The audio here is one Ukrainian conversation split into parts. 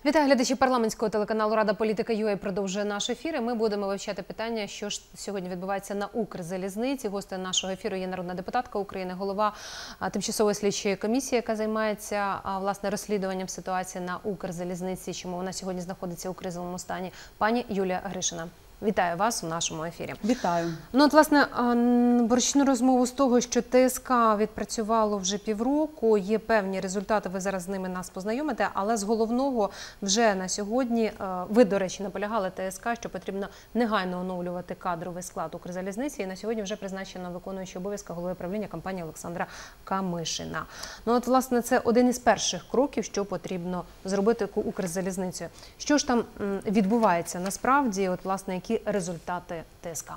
Вітаю глядачі парламентського телеканалу Рада Політика.ua продовжує наш ефір. І ми будемо вивчати питання, що ж сьогодні відбувається на Укрзалізниці. Гостем нашого ефіру є народна депутатка України, голова тимчасової слідчої комісії, яка займається власне розслідуванням ситуації на Укрзалізниці, чому вона сьогодні знаходиться у кризовому стані, пані Юлія Гришина. Вітаю вас у нашому ефірі. Вітаю. Ну, от, власне, почну розмову з того, що ТСК відпрацювало вже півроку, є певні результати, ви зараз з ними нас познайомите, але з головного вже на сьогодні, ви, до речі, наполягали ТСК, що потрібно негайно оновлювати кадровий склад Укрзалізниці, і на сьогодні вже призначено виконуючий обов'язки голови правління компанії Олександра Камишина. Ну, от, власне, це один із перших кроків, що потрібно зробити Укрзалізницею. Що ж там відбувається насправді, от, власне, які результати ТСК?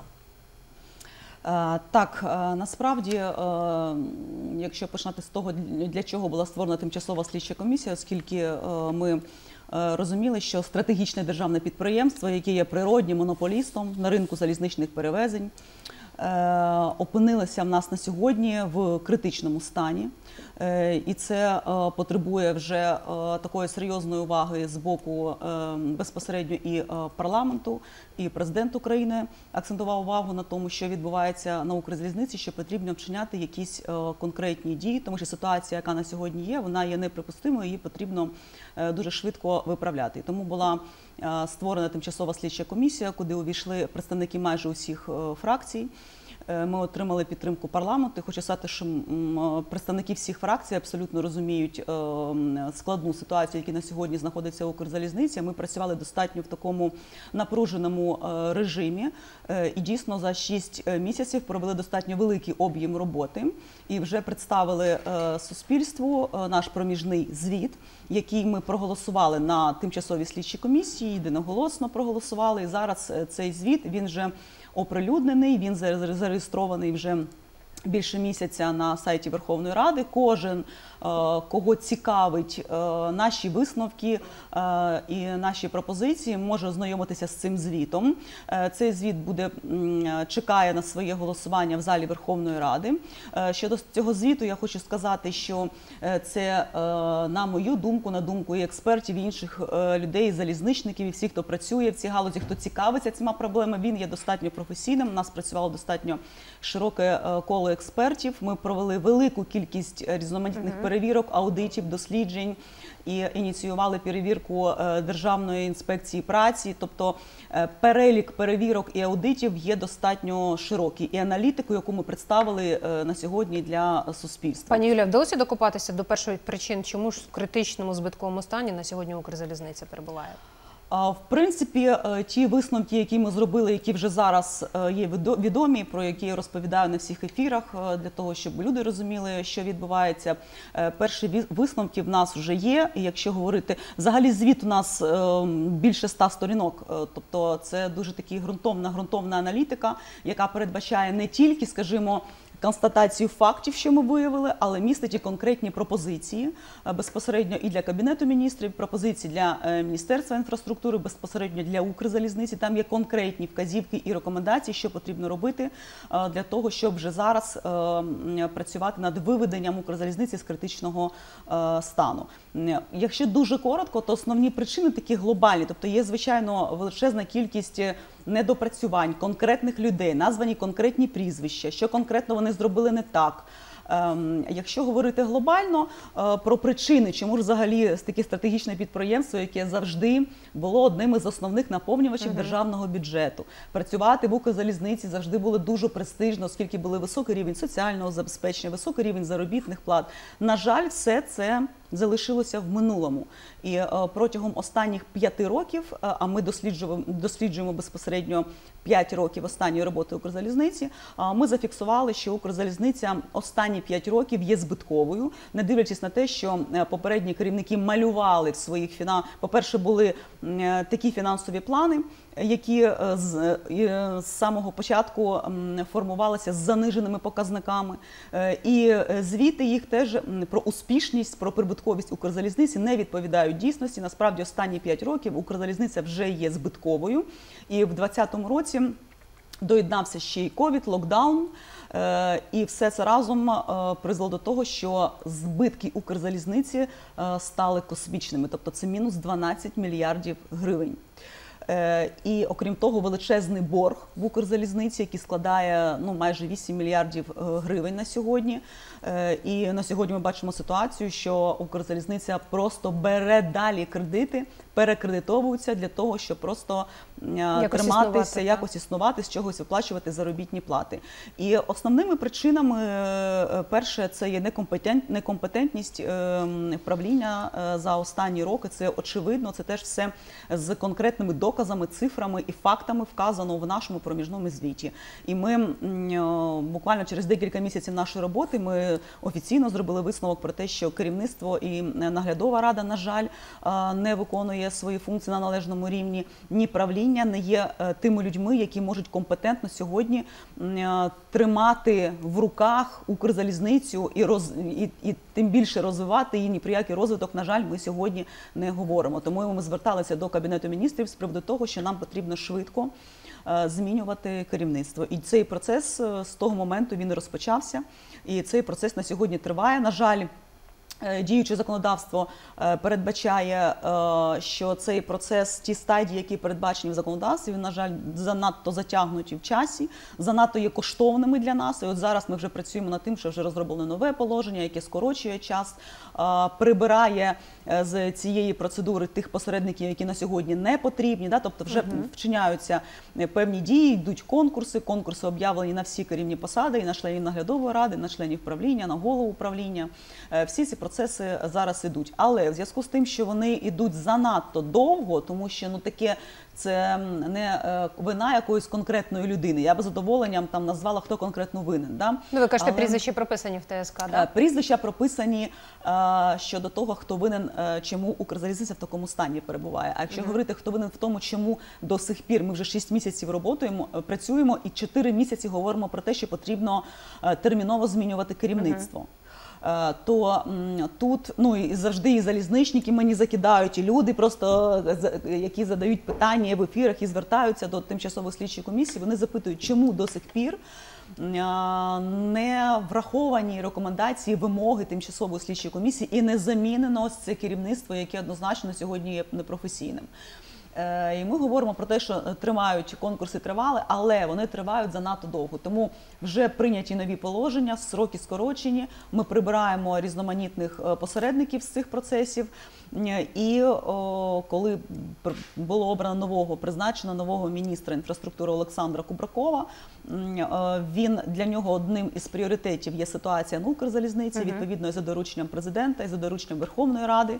Так, насправді, якщо починати з того, для чого була створена тимчасова слідча комісія, оскільки ми розуміли, що стратегічне державне підприємство, яке є природнім монополістом на ринку залізничних перевезень, опинилося в нас на сьогодні в критичному стані. І це потребує вже такої серйозної уваги з боку безпосередньо і парламенту, і президент України акцентував увагу на тому, що відбувається на Укрзалізниці, що потрібно вчиняти якісь конкретні дії, тому що ситуація, яка на сьогодні є, вона є неприпустимою, її потрібно дуже швидко виправляти. Тому була створена тимчасова слідча комісія, куди увійшли представники майже усіх фракцій. Ми отримали підтримку парламенту. Хочу сказати, що представники всіх фракцій абсолютно розуміють складну ситуацію, яка на сьогодні знаходиться у Укрзалізниці. Ми працювали достатньо в такому напруженому режимі і дійсно за 6 місяців провели достатньо великий об'єм роботи і вже представили суспільству наш проміжний звіт, який ми проголосували на тимчасовій слідчій комісії, єдиноголосно проголосували. І зараз цей звіт, він вже оприлюднений, він зареєстрований вже більше місяця на сайті Верховної Ради. Кожен, кого цікавить наші висновки і наші пропозиції, може ознайомитися з цим звітом. Цей звіт чекає на своє голосування в залі Верховної Ради. Щодо цього звіту я хочу сказати, що це, на мою думку, на думку і експертів, і інших людей, і залізничників, і всіх, хто працює в цій галузі, хто цікавиться цими проблемами, він є достатньо професійним. У нас працювало достатньо широке коло експертів. Ми провели велику кількість різноманітних перевірок, аудитів, досліджень і ініціювали перевірку Державної інспекції праці. Тобто перелік перевірок і аудитів є достатньо широкий. І аналітику, яку ми представили на сьогодні для суспільства. Пані Юлія, вдалося докопатися до першої причин, чому ж в критичному збитковому стані на сьогодні Укрзалізниця перебуває? В принципі, ті висновки, які ми зробили, які вже зараз є відомі, про які я розповідаю на всіх ефірах, для того, щоб люди розуміли, що відбувається. Перші висновки в нас вже є, і якщо говорити, взагалі звіт у нас більше 100 сторінок, тобто це дуже таки ґрунтовна аналітика, яка передбачає не тільки, скажімо, констатацію фактів, що ми виявили, але містить і конкретні пропозиції безпосередньо і для Кабінету міністрів, пропозиції для Міністерства інфраструктури, безпосередньо для Укрзалізниці. Там є конкретні вказівки і рекомендації, що потрібно робити для того, щоб вже зараз працювати над виведенням Укрзалізниці з критичного стану. Якщо дуже коротко, то основні причини такі глобальні, тобто є, звичайно, величезна кількість недопрацювань конкретних людей, названі конкретні прізвища, що конкретно вони зробили не так. Якщо говорити глобально про причини, чому ж взагалі таке стратегічне підприємство, яке завжди було одним із основних наповнювачів державного бюджету. Працювати в Укрзалізниці завжди було дуже престижно, оскільки були високий рівень соціального забезпечення, високий рівень заробітних плат. На жаль, все це залишилося в минулому. І протягом останніх 5 років, а ми досліджуємо безпосередньо 5 років останньої роботи Укрзалізниці, ми зафіксували, що Укрзалізниця останні 5 років є збитковою, не дивлячись на те, що попередні керівники малювали в своїх по-перше, були такі фінансові плани, які з самого початку формувалися з заниженими показниками. І звіти їх теж про успішність, про прибутковість Укрзалізниці не відповідають дійсності. Насправді, останні 5 років Укрзалізниця вже є збитковою. І в 2020 році доєднався ще й ковід, локдаун. І все це разом призвело до того, що збитки Укрзалізниці стали космічними. Тобто це мінус 12 мільярдів гривень. І окрім того, величезний борг в Укрзалізниці, який складає майже 8 мільярдів гривень на сьогодні. І на сьогодні ми бачимо ситуацію, що Укрзалізниця просто бере далі кредити, перекредитовується для того, щоб просто триматися, якось існувати, з чогось виплачувати заробітні плати. І основними причинами, перше, це є некомпетентність правління за останні роки. Це очевидно, це теж все з конкретними доказами, цифрами і фактами вказано в нашому проміжному звіті. І ми буквально через декілька місяців нашої роботи ми офіційно зробили висновок про те, що керівництво і наглядова рада, на жаль, не виконує свої функції на належному рівні, ні правління не є тими людьми, які можуть компетентно сьогодні тримати в руках Укрзалізницю і тим більше розвивати її. Ні про який розвиток, на жаль, ми сьогодні не говоримо. Тому ми зверталися до Кабінету міністрів з приводу того, що нам потрібно швидко змінювати керівництво. І цей процес з того моменту він розпочався. І цей процес на сьогодні триває. На жаль, діюче законодавство передбачає, що цей процес, ті стадії, які передбачені в законодавстві, на жаль, занадто затягнуті в часі, занадто є коштовними для нас. І от зараз ми вже працюємо над тим, що вже розроблено нове положення, яке скорочує час, прибирає з цієї процедури тих посередників, які на сьогодні не потрібні. Тобто вже вчиняються певні дії, йдуть конкурси об'явлені на всі керівні посади, і на членів наглядової ради, на членів правління, на голову управління. Всі ці процеси зараз ідуть. Але в зв'язку з тим, що вони йдуть занадто довго, тому що таке це не вина якоїсь конкретної людини. Я би з задоволенням там назвала, хто конкретно винен. Ви кажете, прізвища прописані в ТСК, так? Прізвища прописані щодо того, хто винен, чому Укрзалізниця в такому стані перебуває. А якщо говорити, хто винен в тому, чому до сих пір ми вже 6 місяців працюємо і 4 місяці говоримо про те, що потрібно терміново змінювати керівництво. То тут, і завжди і залізничники мені закидають, і люди просто, які задають питання в ефірах і звертаються до тимчасової слідчої комісії, вони запитують, чому до сих пір не враховані рекомендації, вимоги тимчасової слідчої комісії і не замінено ось це керівництво, яке однозначно сьогодні є непрофесійним. І ми говоримо про те, що конкурси тривали, але вони тривають занадто довго. Тому вже прийняті нові положення, строки скорочені, ми прибираємо різноманітних посередників з цих процесів. І коли було призначено нового міністра інфраструктури Олександра Кубракова, для нього одним із пріоритетів є ситуація на Укрзалізниці, відповідно і за дорученням президента, і за дорученням Верховної Ради.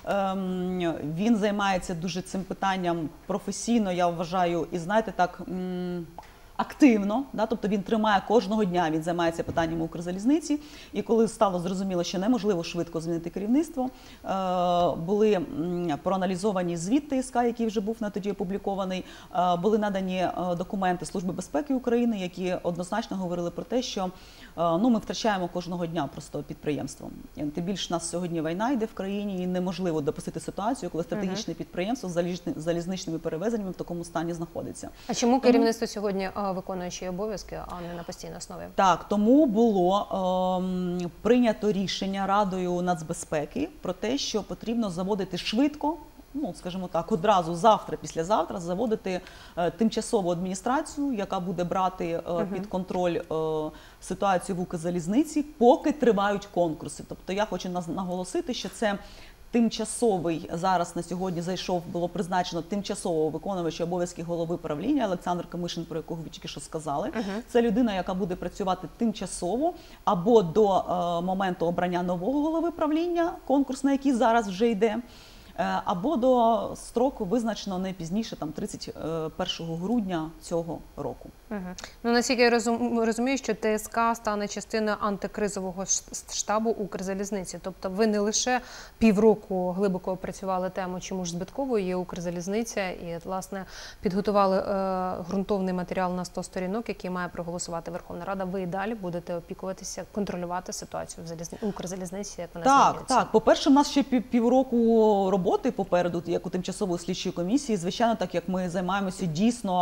Він займається дуже цим питанням професійно, я вважаю, і знаєте, так активно, тобто він тримає кожного дня, він займається питаннями Укрзалізниці. І коли стало зрозуміло, що неможливо швидко змінити керівництво, були проаналізовані звіт ТСК, який вже був тоді опублікований, були надані документи Служби безпеки України, які однозначно говорили про те, що ми втрачаємо кожного дня просто підприємство. Тим більше у нас сьогодні війна йде в країні, і неможливо допустити ситуацію, коли стратегічне підприємство з залізничними перевезеннями в такому стані знаходиться. А чому керівництво сьогодні виконує ще обов'язки, а не на постійній основі? Так, тому було прийнято рішення Радою нацбезпеки про те, що потрібно заводити швидко, скажімо так, одразу завтра, післязавтра заводити тимчасову адміністрацію, яка буде брати під контроль ситуацію в Укрзалізниці, поки тривають конкурси. Тобто я хочу наголосити, що це тимчасовий, зараз на сьогодні було призначено тимчасового виконувача обов'язків голови правління Олександр Камишин, про якого ви тільки що сказали. Це людина, яка буде працювати тимчасово або до моменту обрання нового голови правління, конкурс на який зараз вже йде, або до строку визначено не пізніше 31 грудня цього року. Наскільки я розумію, що ТСК стане частиною антикризового штабу Укрзалізниці. Тобто ви не лише півроку глибоко опрацювали тему, чому ж збитковою є Укрзалізниця, і, власне, підготували ґрунтовний матеріал на 100 сторінок, який має проголосувати Верховна Рада. Ви і далі будете опікуватися, контролювати ситуацію в Укрзалізниці, як вона змінюється? Так. По-перше, у нас ще півроку роботи попереду, як у тимчасової слідчої комісії. Звичайно, так як ми займаємося дійсно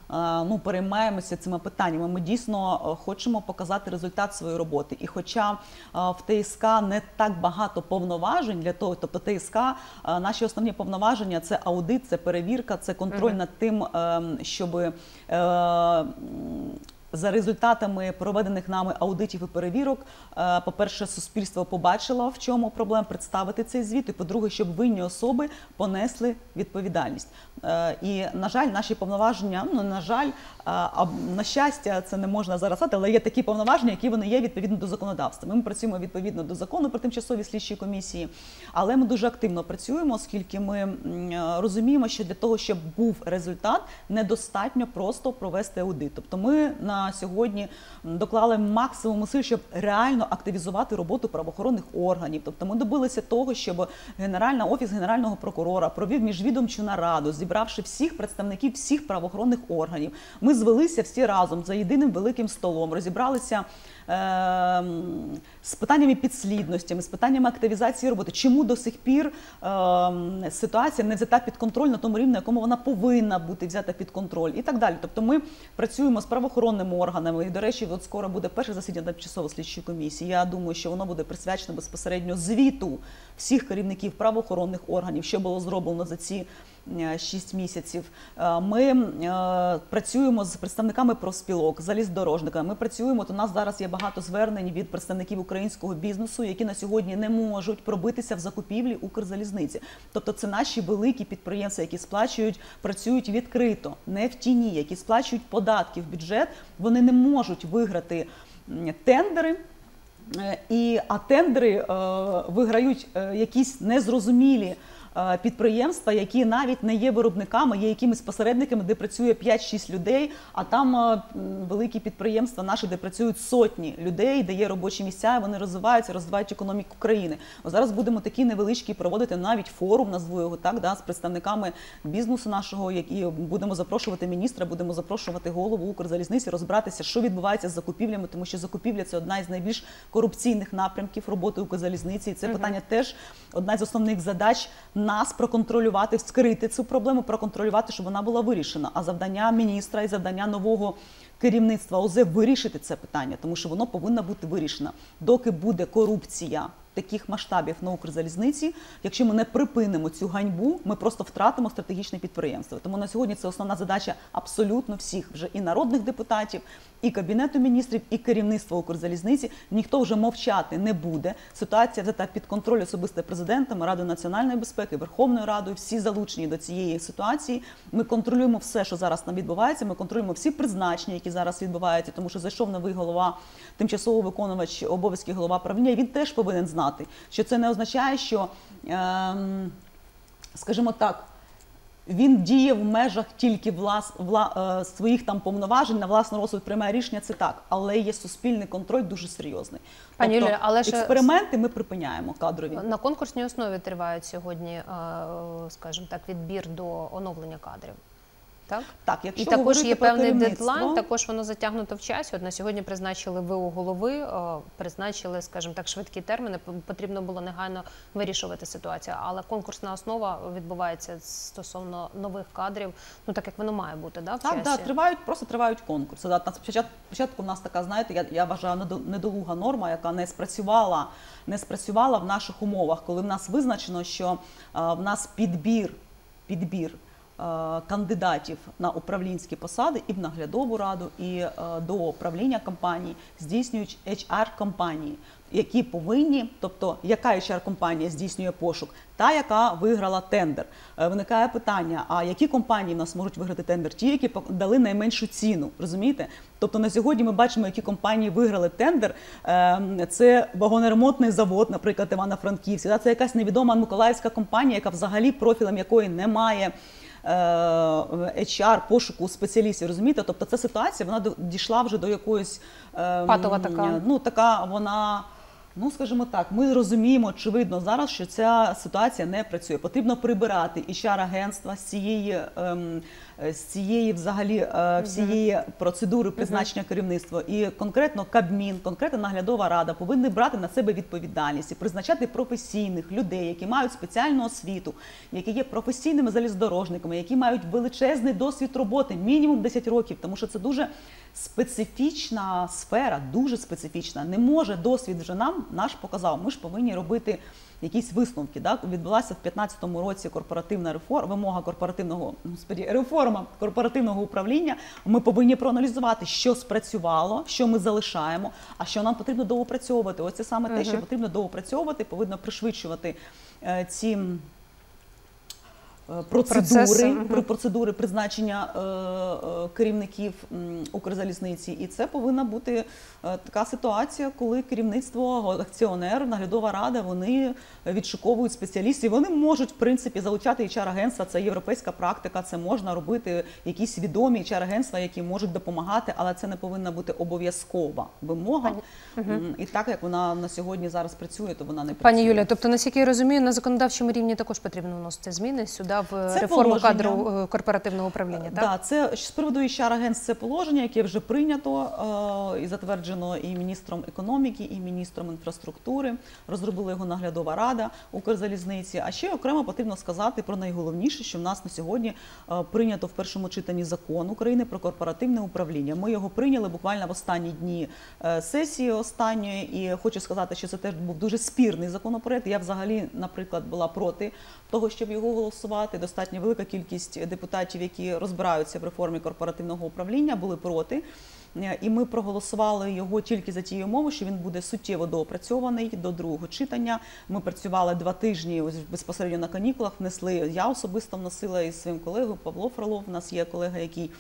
переймаємося цими питаннями. Ми дійсно хочемо показати результат своєї роботи. І хоча в ТСК не так багато повноважень для того, тобто ТСК, наші основні повноваження – це аудит, це перевірка, це контроль над тим, щоб за результатами проведених нами аудитів і перевірок, по-перше, суспільство побачило, в чому проблема, представити цей звіт, і, по-друге, щоб винні особи понесли відповідальність. І, на жаль, наші повноваження, на жаль, на щастя, це не можна зараз сказати, але є такі повноваження, які вони є відповідно до законодавства. Ми працюємо відповідно до закону про тимчасові слідчі комісії, але ми дуже активно працюємо, оскільки ми розуміємо, що для того, щоб був результат, недостатньо просто провести аудит. Тобто ми на сьогодні доклали максимум зусиль, щоб реально активізувати роботу правоохоронних органів. Тобто ми добилися того, щоб Офіс Генерального прокурора провів міжвідомчу нараду, зібравши всіх представників всіх правоохоронних органів. Ми звелися всі разом за єдиним великим столом, розібралися з питаннями підслідності, з питаннями активізації роботи. Чому до сих пір ситуація не взята під контроль на тому рівні, на якому вона повинна бути взята під контроль і так далі. Тобто ми працюємо з правоохоронними органами. І, до речі, от скоро буде перше засідання тимчасової слідчої комісії. Я думаю, що воно буде присвячено безпосередньо звіту всіх керівників правоохоронних органів, що було зроблено за ці 6 місяців. Ми працюємо з представниками профспілок, залізнодорожниками. Ми працюємо, у нас зараз є багато звернень від представників українського бізнесу, які на сьогодні не можуть пробитися в закупівлі Укрзалізниці. Тобто це наші великі підприємства, які працюють відкрито, не в тіні, які сплачують податки в бюджет, вони не можуть виграти тендери. А тендери виграють якісь незрозумілі підприємства, які навіть не є виробниками, є якимись посередниками, де працює 5-6 людей, а там великі підприємства наші, де працюють сотні людей, де є робочі місця, і вони розвиваються, розвивають економіку країни. Зараз будемо такі невеличкі проводити навіть форум, назву його так, з представниками бізнесу нашого, які будемо запрошувати міністра, будемо запрошувати голову Укрзалізниці, розбиратися, що відбувається з закупівлями, тому що закупівля – це одна із найбільш корупційних напрямків роботи Укрзалізниці, і це питання теж одна з основних задач нас проконтролювати, вскрити цю проблему, проконтролювати, щоб вона була вирішена. А завдання міністра і завдання нового керівництва ОЗ вирішити це питання, тому що воно повинно бути вирішено. Доки буде корупція таких масштабів на Укрзалізниці, якщо ми не припинимо цю ганьбу, ми просто втратимо стратегічне підприємство. Тому на сьогодні це основна задача абсолютно всіх, вже і народних депутатів, і Кабінету міністрів, і керівництва Укрзалізниці. Ніхто вже мовчати не буде. Ситуація взята під контроль особисто Президентом, Радою національної безпеки, Верховною Радою, всі залучені до цієї ситуації. Ми контролюємо все, що зараз там відбувається, ми контролюємо всі призначення, які зараз відбуваються, тому що зайшов новий голова, тимчасово виконувач обов'язків голова правління, і він теж повинен знати, що це не означає, що, скажімо так, він діє в межах тільки своїх там повноважень, на власний розсуд приймає рішення, це так, але є суспільний контроль дуже серйозний. Пані Тобто, Юлія, але експерименти ми припиняємо кадрові. На конкурсній основі тривають сьогодні, скажімо так, відбір до оновлення кадрів. Так? Так, якщо і також є певний дедлайн, керівництво, також воно затягнуто в часі. От на сьогодні призначили ВУ голови, призначили, скажімо так, швидкі терміни, потрібно було негайно вирішувати ситуацію. Але конкурсна основа відбувається стосовно нових кадрів, ну так як воно має бути, да, в часі? Так, просто тривають конкурси. Спочатку в нас така, знаєте, я вважаю, недолуга норма, яка не спрацювала в наших умовах, коли в нас визначено, що в нас підбір кандидатів на управлінські посади і в наглядову раду, і до управління компаній здійснюють HR-компанії, які повинні, тобто яка HR-компанія здійснює пошук? Та, яка виграла тендер. Виникає питання, а які компанії в нас можуть виграти тендер? Ті, які дали найменшу ціну, розумієте? Тобто на сьогодні ми бачимо, які компанії виграли тендер. Це вагоноремонтний завод, наприклад, Івано-Франківський. Це якась невідома миколаївська компанія, яка взагалі профілем якої немає HR, пошуку спеціалістів, розумієте? Тобто ця ситуація, вона дійшла вже до якоїсь... Патова така. Ну, така вона... Ну, скажімо так, ми розуміємо, очевидно, зараз, що ця ситуація не працює. Потрібно прибирати HR-агентства з цієї з цієї взагалі всієї процедури призначення керівництва. І конкретно Кабмін, конкретно наглядова рада повинні брати на себе відповідальність і призначати професійних людей, які мають спеціальну освіту, які є професійними залізнодорожниками, які мають величезний досвід роботи, мінімум 10 років, тому що це дуже специфічна сфера, дуже специфічна. Не може досвід вже нам наш показав. Ми ж повинні робити якісь висновки. Так? Відбулася в 2015 році корпоративна реформа корпоративного управління. Ми повинні проаналізувати, що спрацювало, що ми залишаємо, а що нам потрібно доопрацьовувати. Ось це саме те, що потрібно доопрацьовувати, повинно пришвидшувати ці процедури призначення керівників Укрзалізниці. І це повинна бути така ситуація, коли керівництво, акціонер, наглядова рада, вони відшуковують спеціалістів. Вони можуть, в принципі, залучати HR-агентства, це європейська практика, це можна робити якісь відомі HR-агентства, які можуть допомагати, але це не повинна бути обов'язкова вимога. І так, як вона на сьогодні зараз працює, то вона не працює. Пані Юлія, тобто, наскільки я розумію, на законодавчому рівні також потрібно вносити зміни сюди в реформу кадру корпоративного управління, так? Так, це з приводу HR-агентств це положення, яке вже прийнято і затверджено і міністром економіки, і міністром інфраструктури. Розробила його наглядова рада Укрзалізниці. А ще окремо потрібно сказати про найголовніше, що в нас на сьогодні прийнято в першому читанні закон України про корпоративне управління. Ми його прийняли буквально в останні дні сесії останньої, і хочу сказати, що це теж був дуже спірний законопроект. Я взагалі, наприклад, була проти того, щоб його голосувати. Достатньо велика кількість депутатів, які розбираються в реформі корпоративного управління, були проти. І ми проголосували його тільки за тією умовою, що він буде суттєво доопрацьований до другого читання. Ми працювали 2 тижні ось безпосередньо на канікулах, внесли, я особисто вносила із своїм колегою Павло Фролов, у нас є колега, який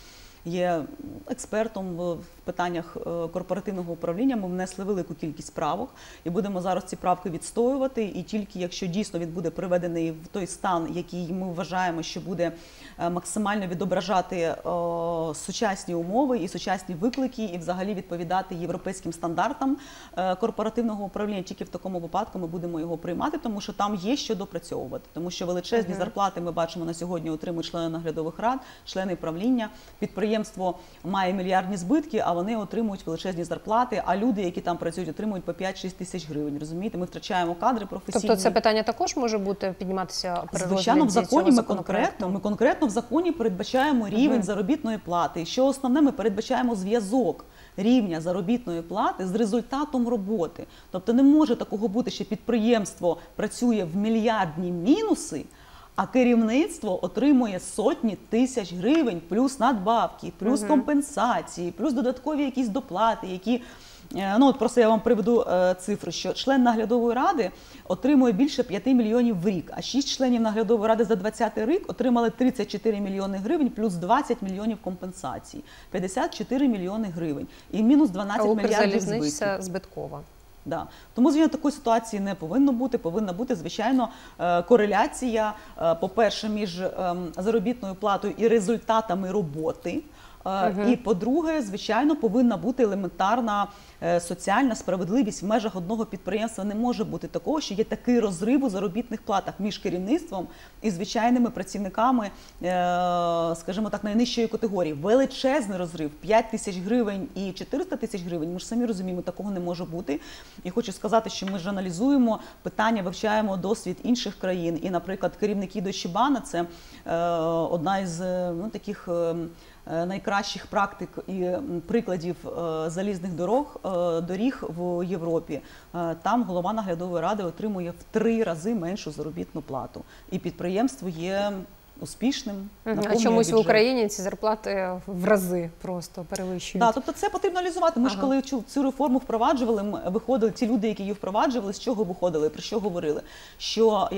є експертом в питаннях корпоративного управління. Ми внесли велику кількість правок і будемо зараз ці правки відстоювати. І тільки якщо дійсно він буде приведений в той стан, який ми вважаємо, що буде максимально відображати сучасні умови і сучасні виклики, і взагалі відповідати європейським стандартам корпоративного управління, тільки в такому випадку ми будемо його приймати, тому що там є що допрацьовувати. Тому що величезні зарплати ми бачимо на сьогодні отримують члени наглядових рад, члени правління. Підприємство має мільярдні збитки, а вони отримують величезні зарплати, а люди, які там працюють, отримують по 5-6 тисяч гривень. Розумієте, ми втрачаємо кадри професійні. Тобто це питання також може бути підніматися при розгляді Звичайно, в законі ми конкретно в законі передбачаємо рівень заробітної плати. І що основне, ми передбачаємо зв'язок рівня заробітної плати з результатом роботи. Тобто не може такого бути, що підприємство працює в мільярдні мінуси, а керівництво отримує сотні тисяч гривень, плюс надбавки, плюс компенсації, плюс додаткові якісь доплати, які... Ну, от просто я вам приведу цифру, що член наглядової ради отримує більше 5 мільйонів в рік, а 6 членів наглядової ради за 2020 рік отримали 34 мільйони гривень плюс 20 мільйонів компенсацій, 54 мільйони гривень і мінус 12 мільярдів збитків. Збиткова. Да. Тому, звісно, такої ситуації не повинно бути. Повинна бути, звичайно, кореляція, по-перше, між заробітною платою і результатами роботи. І, по-друге, звичайно, повинна бути елементарна соціальна справедливість в межах одного підприємства. Не може бути такого, що є такий розрив у заробітних платах між керівництвом і звичайними працівниками, скажімо так, найнижчої категорії. Величезний розрив – 5 тисяч гривень і 400 тисяч гривень. Ми ж самі розуміємо, такого не може бути. І хочу сказати, що ми ж аналізуємо питання, вивчаємо досвід інших країн. І, наприклад, керівники Deutsche Bahn – це одна із таких найкращих практик і прикладів залізних доріг в Європі. Там голова наглядової ради отримує в 3 рази меншу заробітну плату. І підприємство є успішним. А чомусь в Україні ці зарплати в рази просто перевищують. Так, тобто це потрібно аналізувати. Ми ж коли цю реформу впроваджували, ми виходили, ті люди, які її впроваджували, з чого виходили, про що говорили? Що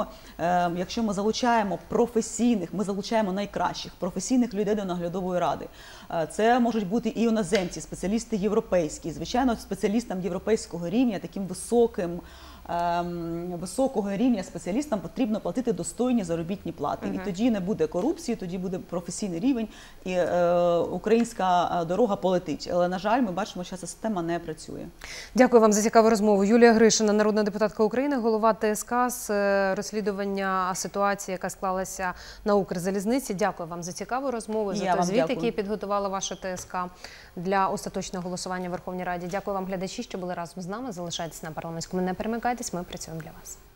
якщо ми залучаємо професійних, ми залучаємо найкращих професійних людей до наглядової ради. Це можуть бути і іноземці, спеціалісти європейські. Звичайно, спеціалістам європейського рівня, таким високим високого рівня спеціалістам потрібно платити достойні заробітні плати. І тоді не буде корупції, тоді буде професійний рівень, і українська дорога полетить. Але, на жаль, ми бачимо, що ця система не працює. Дякую вам за цікаву розмову. Юлія Гришина, народна депутатка України, голова ТСК з розслідування ситуації, яка склалася на Укрзалізниці. Дякую вам за цікаву розмову, за той звіт, який підготувала ваша ТСК для остаточного голосування в Верховній Раді. Дякую вам, глядачі, що були разом з нами. Залишайтесь на парламентському, не перемикайтесь, ми працюємо для вас.